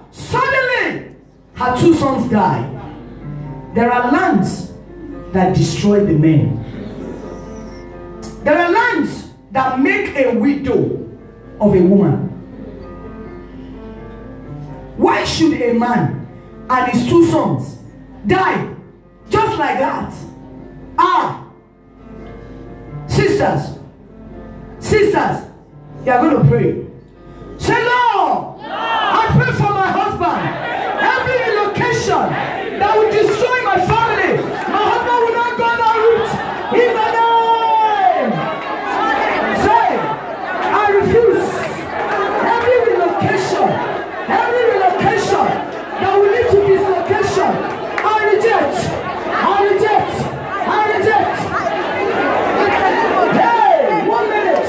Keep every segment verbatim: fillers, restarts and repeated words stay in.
suddenly her two sons died. There are lands that destroy the men. There are lands that make a widow of a woman. Why should a man and his two sons die just like that? Ah, sisters, sisters, you are going to pray. Say, Lord, I pray for my husband. Every relocation that will destroy my family, my husband will not go that route. In the name. Say, I refuse. Every relocation, every relocation that will lead to dislocation, I reject. I reject. I reject. Hey, one minute.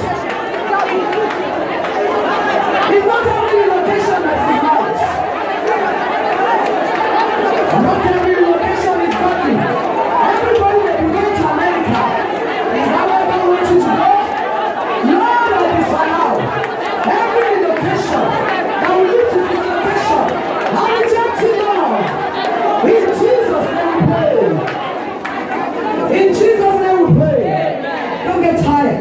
It's not every relocation that is right. Not every relocation is godly. Everybody that is going to America, is that where God wants you to go? Lord, I disallow every relocation that will lead to dislocation. I reject it, Lord. In Jesus' name we pray. In Jesus' name we pray. Don't get tired.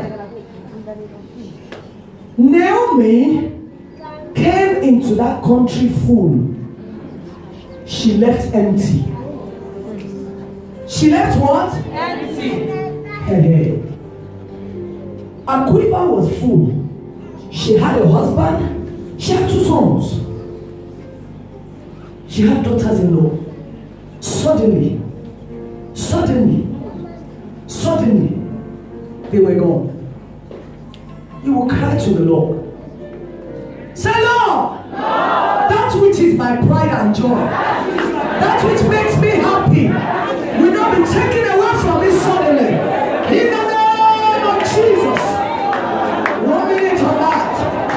Naomi came into that country full. She left empty. She left what? Empty. Hey, hey. Her quiver was full. She had a husband. She had two sons. She had daughters-in-law. Suddenly, suddenly, suddenly, they were gone. You will cry to the Lord. Say, Lord, Lord, that which is my pride and joy, that which makes me happy, will not be taken away from me suddenly. In the name of Jesus. One minute on that.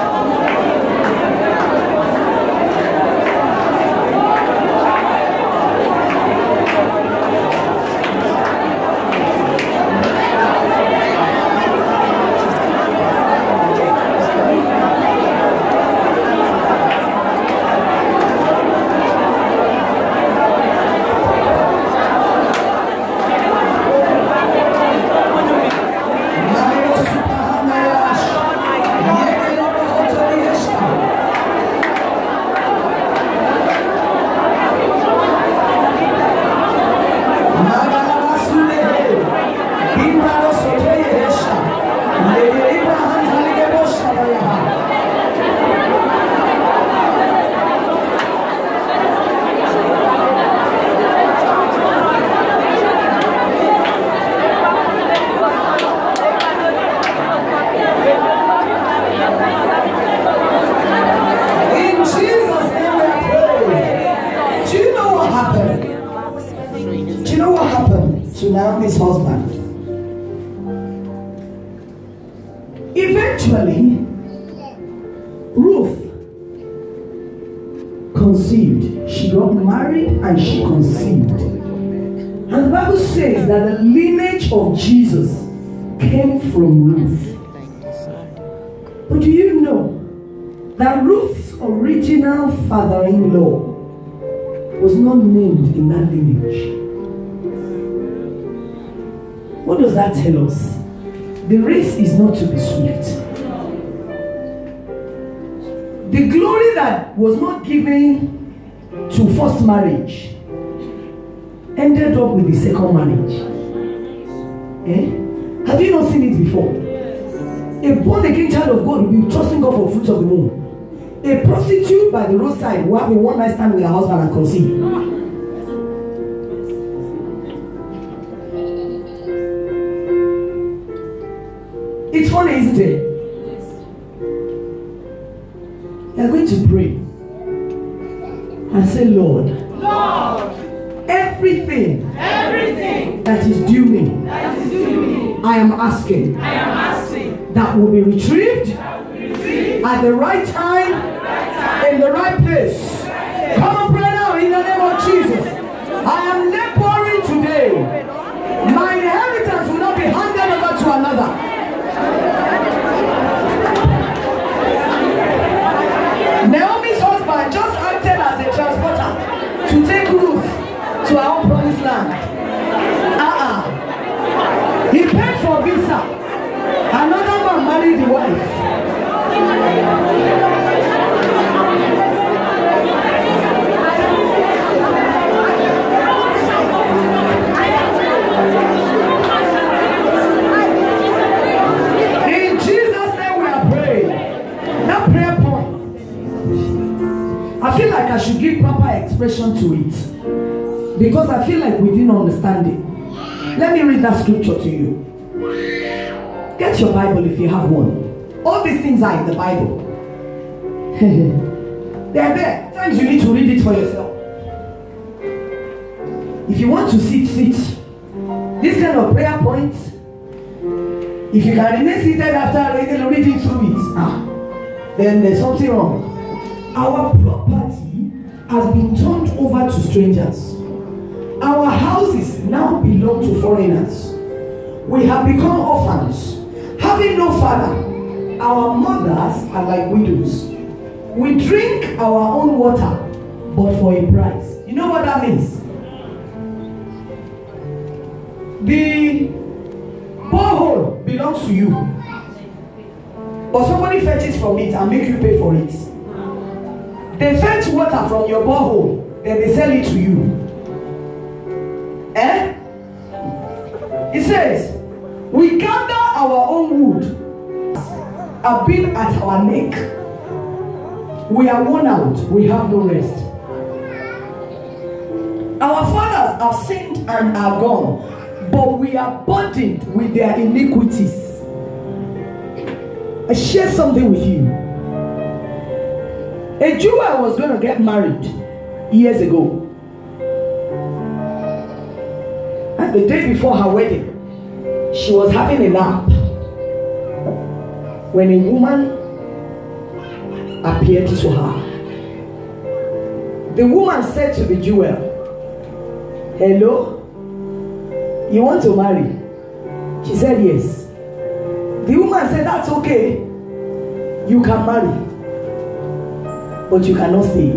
Naomi's husband. Eventually, Ruth conceived. She got married and she conceived. And the Bible says that the lineage of Jesus came from Ruth. But do you know that Ruth's original father-in-law was not named in that lineage? What does that tell us? The race is not to be swift. The glory that was not given to first marriage ended up with the second marriage. Eh? Have you not seen it before? A born-again child of God will be trusting God for fruits of the womb. A prostitute by the roadside will have a one-night stand with her husband and conceive. It's funny, isn't it? You are going to pray and say, Lord, Lord, everything, everything that is due me, that is due me, I am asking, I am asking that will be retrieved that will be retrieved at the right time, at the right time, in the right place. Come on, pray now in the name of Jesus. I am laboring today. My inheritance will not be handed over to another. Naomi's husband just acted as I feel like I should give proper expression to it, because I feel like we didn't understand it. Let me read that scripture to you. Get your Bible if you have one. All these things are in the Bible. They are there. At times you need to read it for yourself. If you want to sit, sit. This kind of prayer point, if you can remain seated after reading, reading through it, ah, then there's something wrong. Our property has been turned over to strangers. Our houses now belong to foreigners. We have become orphans, having no father. Our mothers are like widows. We drink our own water, but for a price. You know what that means? The borehole belongs to you, but somebody fetches from it and make you pay for it. They fetch water from your borehole, then they sell it to you. Eh? It says, we gather our own wood, have been at our neck. We are worn out, we have no rest. Our fathers have sinned and are gone, but we are burdened with their iniquities. I share something with you. A Jewel was going to get married years ago. And the day before her wedding, she was having a nap when a woman appeared to her. The woman said to the Jewel, hello, you want to marry? She said yes. The woman said, that's okay, you can marry, but you cannot stay.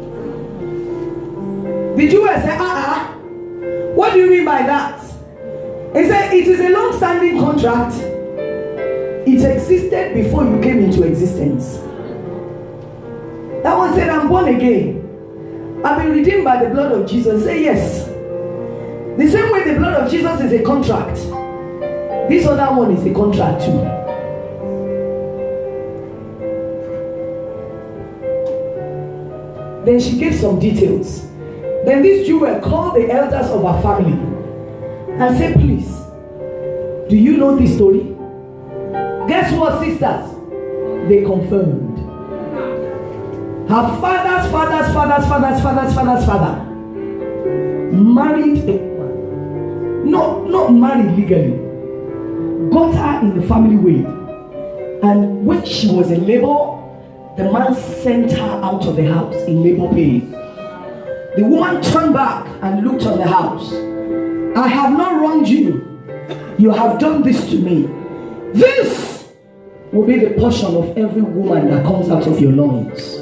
The Jewel said, uh-uh, what do you mean by that? He said, it is a long-standing contract. It existed before you came into existence. That one said, I'm born again. I've been redeemed by the blood of Jesus. Say yes. The same way the blood of Jesus is a contract, this other one is a contract too. Then she gave some details. Then this Jewel called the elders of her family and said, please, do you know this story? Guess what, sisters? They confirmed. Her father's father's father's father's father's father's father married a woman. Not, not married legally. Got her in the family way. And when she was in labor, the man sent her out of the house in labor pain. The woman turned back and looked on the house. I have not wronged you. You have done this to me. This will be the portion of every woman that comes out of your loins.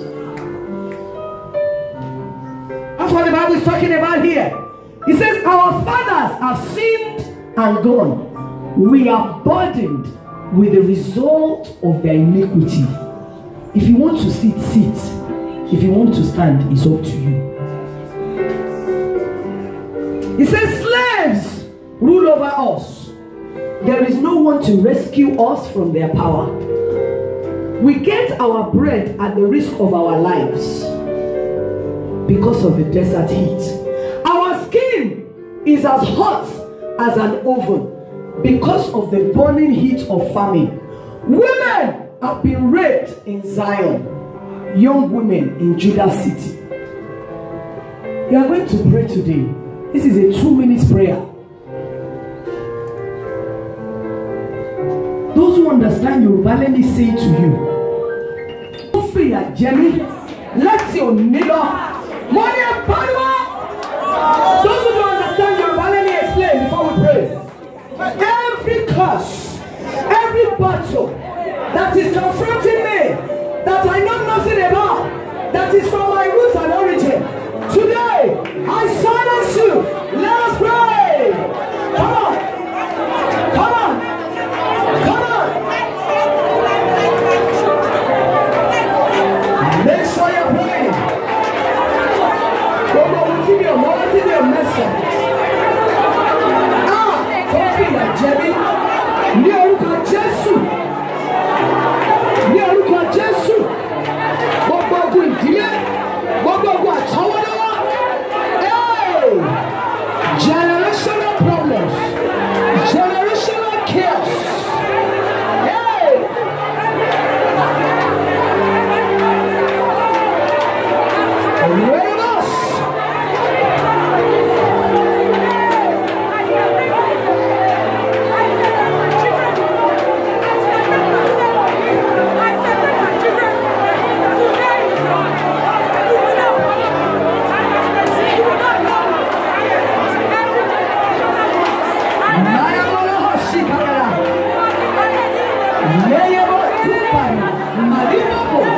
That's what the Bible is talking about here. It says, our fathers have sinned and gone. We are burdened with the result of their iniquity. If you want to sit, sit. If you want to stand, it's up to you. It says, slaves rule over us. There is no one to rescue us from their power. We get our bread at the risk of our lives because of the desert heat. Our skin is as hot as an oven because of the burning heat of famine. Women have been raped in Zion. Young women in Judah city. You are going to pray today. This is a two minutes prayer. Those who understand Yoruba, let me say to you, don't fear, Jemmy. Let your neighbor money and power. Those who don't understand Yoruba, let me explain before we pray. Every curse, every battle that is confronting me, that I know nothing about, that is from my roots and origin, today I silence you. Let us pray. Come on. Come on. Come on. Make sure you're praying. Go go with your mother to your message. Ah, coffee and Jerry. Ní orúkọ Jésù. Ní orúkọ Jésù. Gbogbo ogun ìdílé Gbogbo ogun àtọwọ́dọ́wọ́. Hey! Generational problems. Generational chaos. Hey! Ravens. Mariamo Kupari, Mariamo